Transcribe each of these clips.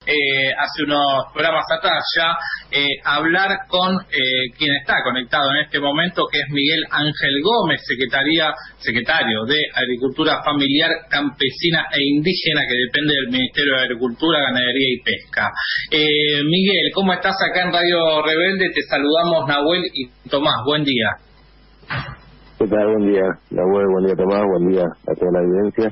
hace unos programas atrás ya, hablar con quien está conectado en este momento, que es Miguel Ángel Gómez, secretario de Agricultura Familiar, Campesina e Indígena, que depende del Ministerio de Agricultura, Ganadería y Pesca. Miguel, ¿cómo estás acá en Radio Rebelde? Te saludamos Nahuel y Tomás, buen día. ¿Qué tal? Buen día, Nahuel, buen día, Tomás, buen día a toda la audiencia.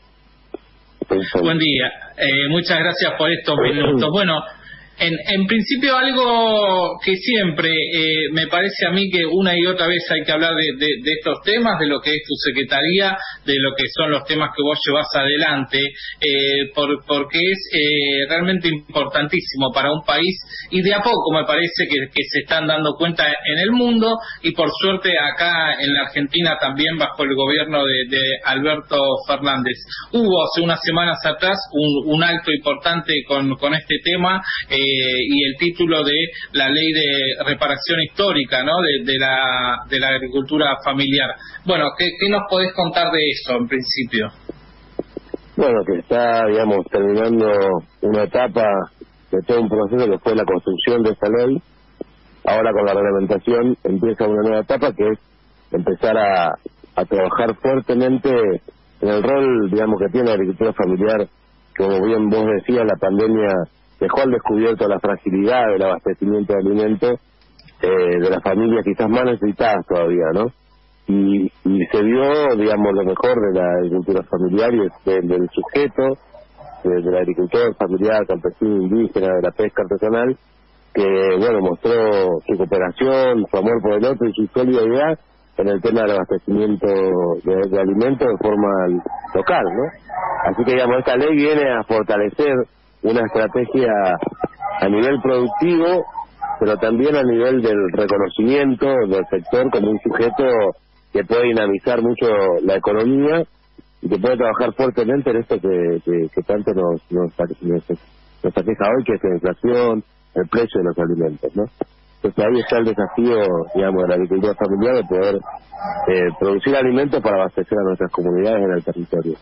Buen día, muchas gracias por estos minutos. Bueno, en principio algo que siempre me parece a mí que una y otra vez hay que hablar de estos temas, de lo que es tu secretaría, de lo que son los temas que vos llevas adelante, porque es realmente importantísimo para un país, y de a poco me parece que se están dando cuenta en el mundo, y por suerte acá en la Argentina también bajo el gobierno de Alberto Fernández. Hubo hace unas semanas atrás un acto importante con este tema, y el título de la ley de reparación histórica, ¿no? de la agricultura familiar. Bueno, ¿qué nos podés contar de eso en principio? Bueno, que está, digamos, terminando una etapa de todo un proceso que fue la construcción de esta ley. Ahora con la reglamentación empieza una nueva etapa, que es empezar a trabajar fuertemente en el rol, digamos, que tiene la agricultura familiar. Como bien vos decías, la pandemia dejó al descubierto la fragilidad del abastecimiento de alimentos de las familias quizás más necesitadas todavía, ¿no? Y se vio, digamos, lo mejor de la agricultura familiar y del sujeto, del agricultor familiar, campesino, indígena, de la pesca artesanal, que, bueno, mostró su cooperación, su amor por el otro y su solidaridad en el tema del abastecimiento de alimentos de forma local, ¿no? Así que, digamos, esta ley viene a fortalecer una estrategia a nivel productivo, pero también a nivel del reconocimiento del sector como un sujeto que puede dinamizar mucho la economía y que puede trabajar fuertemente en esto que tanto nos aqueja hoy, que es la inflación, el precio de los alimentos, ¿no? Entonces ahí está el desafío, digamos, de la agricultura familiar, de poder producir alimentos para abastecer a nuestras comunidades en el territorio.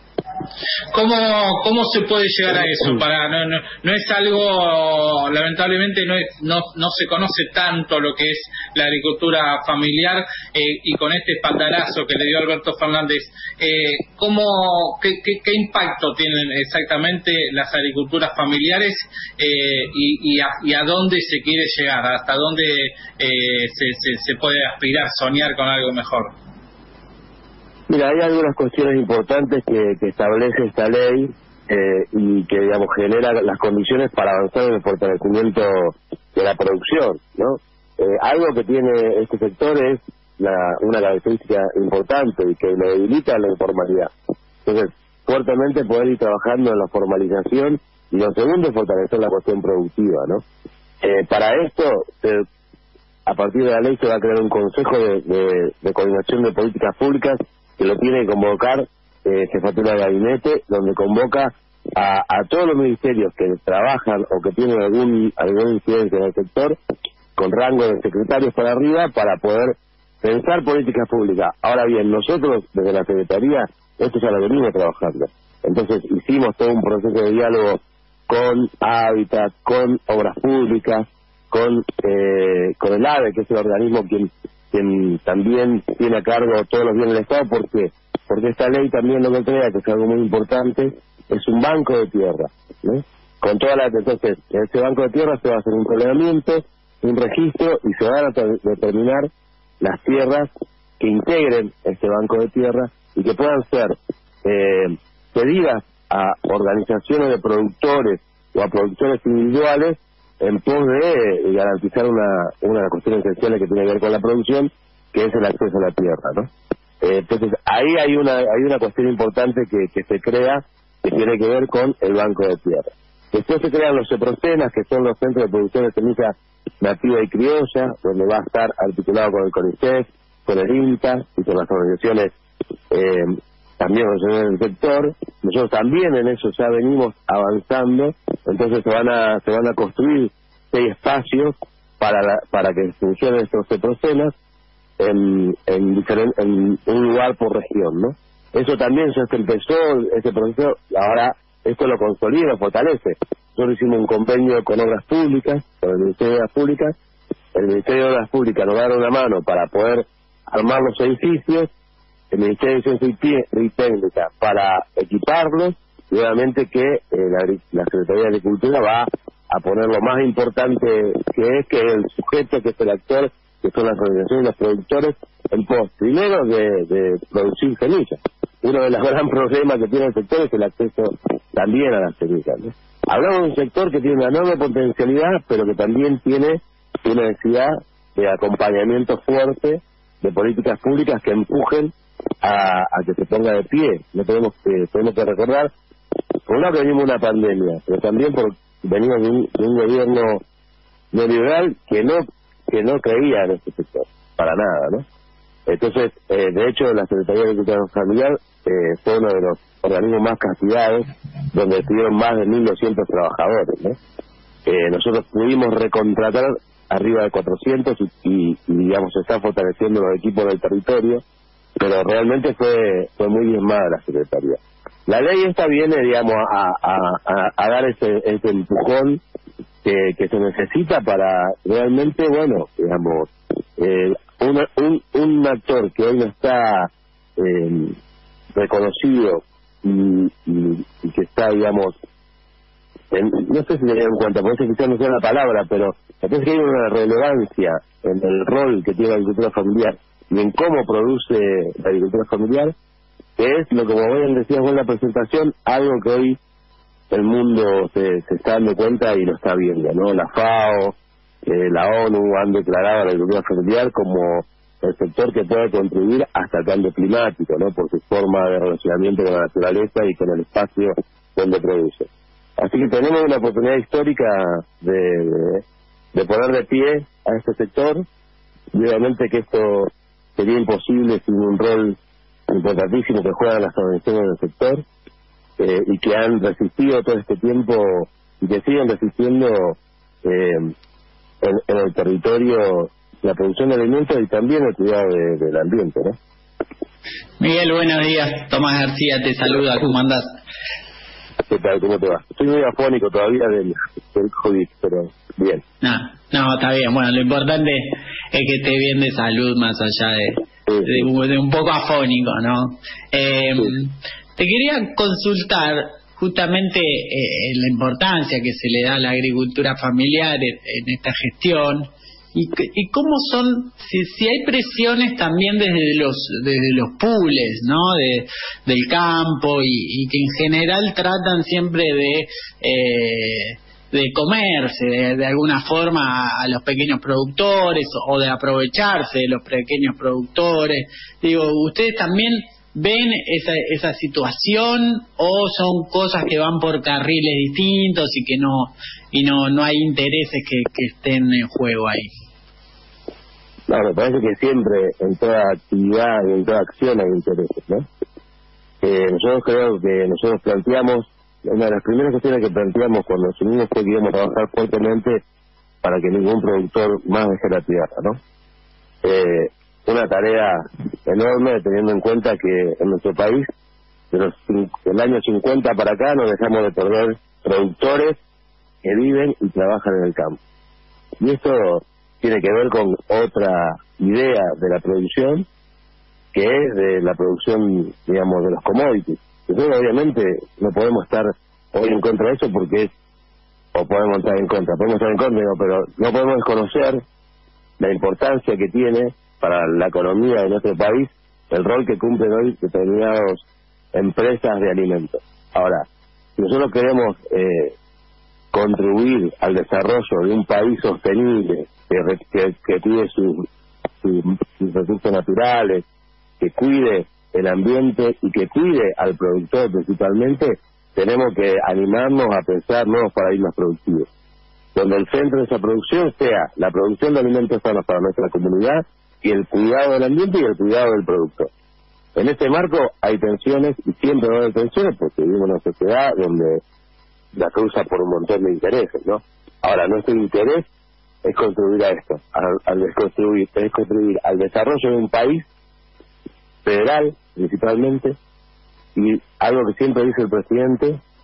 ¿Cómo se puede llegar a eso? No es algo, lamentablemente no se conoce tanto lo que es la agricultura familiar, y con este espaldarazo que le dio Alberto Fernández, ¿qué impacto tienen exactamente las agriculturas familiares, y a dónde se quiere llegar, hasta dónde se puede aspirar, soñar con algo mejor? Mira, hay algunas cuestiones importantes que establece esta ley y que, digamos, genera las condiciones para avanzar en el fortalecimiento de la producción, ¿no? Algo que tiene este sector es una característica importante y que lo debilita la informalidad. Entonces, fuertemente poder ir trabajando en la formalización, y lo segundo es fortalecer la cuestión productiva, ¿no? Para esto, a partir de la ley se va a crear un consejo de coordinación de políticas públicas que lo tiene que convocar Jefatura de Gabinete, donde convoca a todos los ministerios que trabajan o que tienen alguna incidencia en el sector, con rango de secretarios para arriba, para poder pensar políticas públicas. Ahora bien, nosotros desde la Secretaría esto ya lo venimos trabajando. Entonces hicimos todo un proceso de diálogo con Hábitat, con Obras Públicas, con el AVE, que es el organismo quien también tiene a cargo todos los bienes del Estado, porque esta ley también lo que crea, que es algo muy importante, es un banco de tierra, ¿no? Con todas las, entonces, en ese banco de tierra se va a hacer un planeamiento, un registro, y se van a determinar las tierras que integren este banco de tierra y que puedan ser pedidas a organizaciones de productores o a productores individuales en pos de garantizar una cuestión esencial que tiene que ver con la producción, que es el acceso a la tierra, ¿no? Entonces ahí hay una cuestión importante que se crea, que tiene que ver con el banco de tierra. Después se crean los CEPROSENAS, que son los centros de producción de semilla nativa y criolla, donde va a estar articulado con el CONICET, con el INTA y con las organizaciones también del sector. Nosotros también en eso ya venimos avanzando, entonces se van a construir 6 espacios para que funcionen estos CEPROSENAS en un lugar por región, ¿no? Eso también ya se empezó, ese proceso, ahora esto lo consolida, lo fortalece. nosotros hicimos un convenio con Obras Públicas, con el Ministerio de Obras Públicas. El Ministerio de Obras Públicas nos da una mano para poder armar los edificios, el Ministerio de Ciencia y Técnica para equiparlos, y obviamente que la Secretaría de Agricultura va a poner lo más importante que es el sujeto, que es el actor, que son las organizaciones y los productores, en pos, primero, de producir semillas. Uno de los grandes problemas que tiene el sector es el acceso también a las semillas, ¿no? Hablamos de un sector que tiene una enorme potencialidad, pero que también tiene una necesidad de acompañamiento fuerte, de políticas públicas que empujen a que se ponga de pie. No tenemos que recordar, por un lado venimos de una pandemia, pero también venimos de un gobierno neoliberal que no creía en este sector, para nada, ¿no? Entonces, de hecho, la Secretaría de Agricultura Familiar fue uno de los organismos más castigados, donde estuvieron más de 1.200 trabajadores, ¿no? Nosotros pudimos recontratar arriba de 400 y digamos, se está fortaleciendo los equipos del territorio, pero realmente fue muy diezmada la Secretaría. La ley esta viene, digamos, a dar ese empujón que se necesita para realmente, bueno, digamos, un actor que hoy no está reconocido y que está, digamos, no sé si tener en cuenta, por eso quizás no sea la palabra, pero me parece que hay una relevancia en el rol que tiene la agricultura familiar y en cómo produce la agricultura familiar, que es lo que, como bien decías vos en la presentación, algo que hoy el mundo se está dando cuenta y lo está viendo, ¿no? La FAO, la ONU han declarado a la agricultura familiar como el sector que puede contribuir hasta el cambio climático, ¿no? Por su forma de relacionamiento con la naturaleza y con el espacio donde produce. Así que tenemos una oportunidad histórica de poner de pie a este sector, y obviamente que esto sería imposible sin un rol importantísimo que juegan las organizaciones del sector, y que han resistido todo este tiempo y que siguen resistiendo en el territorio la producción de alimentos y también el cuidado del ambiente, ¿no? Miguel, buenos días. Tomás García te saluda. ¿Cómo andás? ¿Qué tal? ¿Cómo te va? Estoy muy afónico todavía del COVID, pero bien. No, está bien. Bueno, lo importante es que esté bien de salud, más allá de un poco afónico, ¿no? Sí. Te quería consultar justamente la importancia que se le da a la agricultura familiar en esta gestión y cómo son, si hay presiones también desde los pools, ¿no? Del campo y que en general tratan siempre de comerse de alguna forma a los pequeños productores o de aprovecharse de los pequeños productores. Digo, ¿ustedes también ven esa situación o son cosas que van por carriles distintos y que no hay intereses que estén en juego ahí? No, me parece que siempre en toda actividad y en toda acción hay intereses, ¿no? Nosotros creo que nosotros planteamos, una de las primeras cuestiones que planteamos cuando asumimos fue que íbamos a trabajar fuertemente para que ningún productor más deje la tierra, ¿no? Una tarea enorme, teniendo en cuenta que en nuestro país, del año 50 para acá, no dejamos de perder productores que viven y trabajan en el campo. Y esto tiene que ver con otra idea de la producción, que es de la producción, digamos, de los commodities. Nosotros obviamente no podemos estar hoy en contra de eso porque o podemos estar en contra, pero no podemos desconocer la importancia que tiene para la economía de nuestro país el rol que cumplen hoy determinadas empresas de alimentos. Ahora, si nosotros queremos contribuir al desarrollo de un país sostenible, que cuide sus recursos naturales, que cuide el ambiente y que cuide al productor principalmente, tenemos que animarnos a pensar nuevos paradigmas productivos, donde el centro de esa producción sea la producción de alimentos sanos para nuestra comunidad y el cuidado del ambiente y el cuidado del productor. En este marco hay tensiones y siempre va a haber tensiones porque vivimos en una sociedad donde la cruza por un montón de intereses, ¿no? Ahora, nuestro interés es contribuir a esto, es contribuir al desarrollo de un país federal, principalmente, y algo que siempre dice el presidente,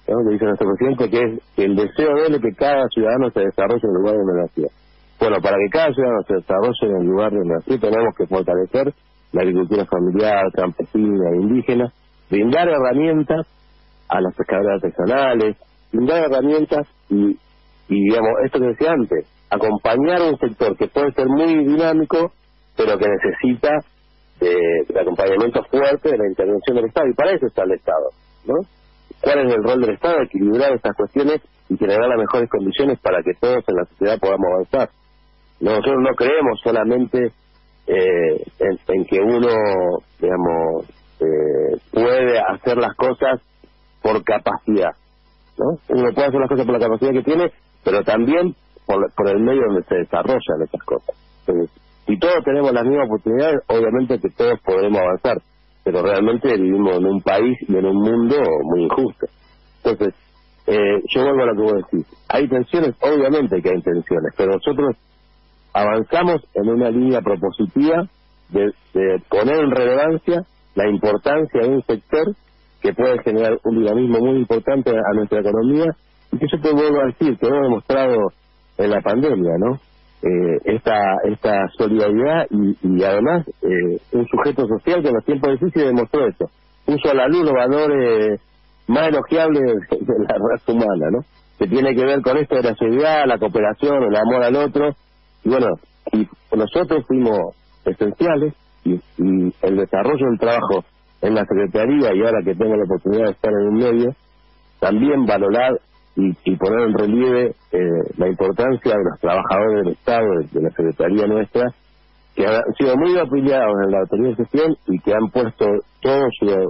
¿no?, que dice nuestro presidente, que es el deseo de él es que cada ciudadano se desarrolle en el lugar donde nació. Bueno, para que cada ciudadano se desarrolle en el lugar donde nació, tenemos que fortalecer la agricultura familiar, campesina, indígena, brindar herramientas a las pescadoras artesanales, brindar herramientas y digamos, esto que decía antes, acompañar a un sector que puede ser muy dinámico, pero que necesita de acompañamiento fuerte de la intervención del Estado, y para eso está el Estado, ¿no? ¿Cuál es el rol del Estado? Equilibrar estas cuestiones y generar las mejores condiciones para que todos en la sociedad podamos avanzar. Nosotros no creemos solamente en que uno, digamos, puede hacer las cosas por capacidad, ¿no? Uno puede hacer las cosas por la capacidad que tiene, pero también por el medio donde se desarrollan esas cosas. Entonces, si todos tenemos las mismas oportunidades, obviamente que todos podremos avanzar, pero realmente vivimos en un país y en un mundo muy injusto. Entonces, yo vuelvo a lo que vos decís. ¿Hay tensiones? Obviamente que hay tensiones, pero nosotros avanzamos en una línea propositiva de poner en relevancia la importancia de un sector que puede generar un dinamismo muy importante a nuestra economía, y que yo te vuelvo a decir, que hemos demostrado en la pandemia, ¿no? Esta solidaridad y además un sujeto social que en los tiempos difíciles demostró eso. Puso a la luz los valores más elogiables de la raza humana, ¿no? Que tiene que ver con esto de la solidaridad, la cooperación, el amor al otro. Y bueno, y nosotros fuimos esenciales y el desarrollo del trabajo en la Secretaría, y ahora que tengo la oportunidad de estar en un medio, también valorar y poner en relieve la importancia de los trabajadores del Estado, de la Secretaría nuestra, que han sido muy apoyados en la autoridad de gestión y que han puesto todo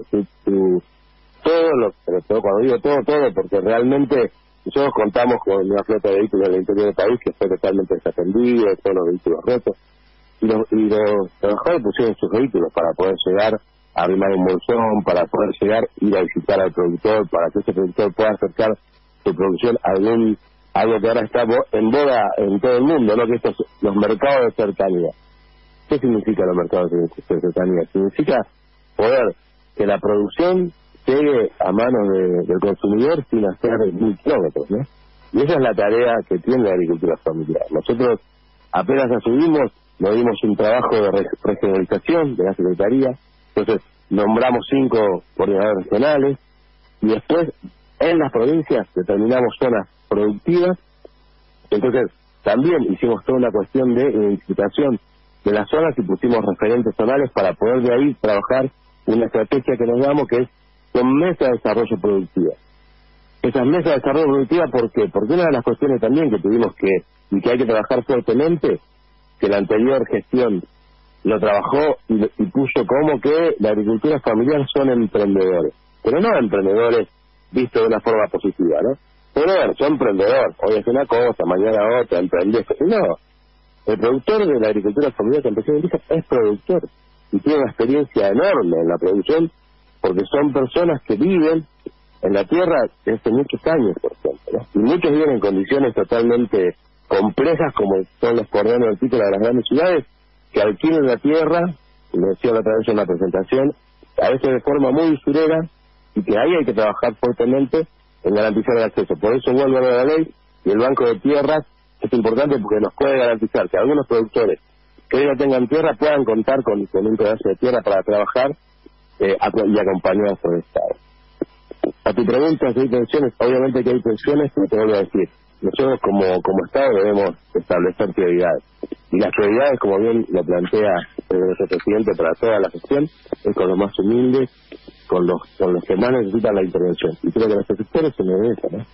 cuando digo todo, porque realmente nosotros contamos con una flota de vehículos del interior del país que fue totalmente desatendida, todos los vehículos rotos, y los trabajadores pusieron sus vehículos para poder llegar a arrimar un bolsón, para poder llegar, ir a visitar al productor, para que ese productor pueda acercar su producción a algo que ahora está en boga en todo el mundo, ¿no? Que estos los mercados de cercanía. ¿Qué significa los mercados de cercanía? Significa poder que la producción llegue a manos del consumidor sin hacer 1000 kilómetros, ¿no? Y esa es la tarea que tiene la agricultura familiar. Nosotros apenas asumimos, nos dimos un trabajo de regionalización de la Secretaría, entonces nombramos 5 coordinadores regionales y después en las provincias determinamos zonas productivas. Entonces también hicimos toda una cuestión de identificación de las zonas y pusimos referentes zonales para poder de ahí trabajar una estrategia que nos damos, que es con mesas de desarrollo productiva. Esas mesas de desarrollo productiva, ¿por qué? Porque una de las cuestiones también que tuvimos y que hay que trabajar fuertemente, que la anterior gestión lo trabajó y puso como que la agricultura familiar son emprendedores, pero no emprendedores vistos de una forma positiva, ¿no? Pero son emprendedores, hoy es una cosa, mañana otra, emprendés. No, el productor de la agricultura familiar campesina es productor y tiene una experiencia enorme en la producción, porque son personas que viven en la tierra desde muchos años, por ejemplo, ¿no? Y muchos viven en condiciones totalmente complejas, como son los cordones hortícolas de las grandes ciudades, que alquilan la tierra, lo decía la otra vez en la presentación, a veces de forma muy usurera, y que ahí hay que trabajar fuertemente en garantizar el acceso. Por eso vuelvo a la ley, y el Banco de Tierras es importante porque nos puede garantizar que algunos productores que hoy no tengan tierra puedan contar con un pedazo de tierra para trabajar y acompañados por el Estado. A tu pregunta si hay tensiones, obviamente que hay tensiones, pero te vuelvo a decir, nosotros como Estado debemos establecer prioridades. Y las prioridades, como bien lo plantea nuestro presidente para toda la gestión, es con los más humildes, con los que más necesitan la intervención. Y creo que los sectores se merecen, ¿no?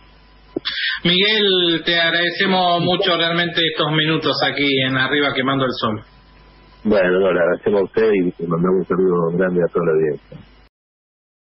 Miguel, te agradecemos mucho realmente estos minutos aquí en Arriba Quemando el Sol. Bueno, le agradecemos a usted y mandamos un saludo grande a toda la audiencia.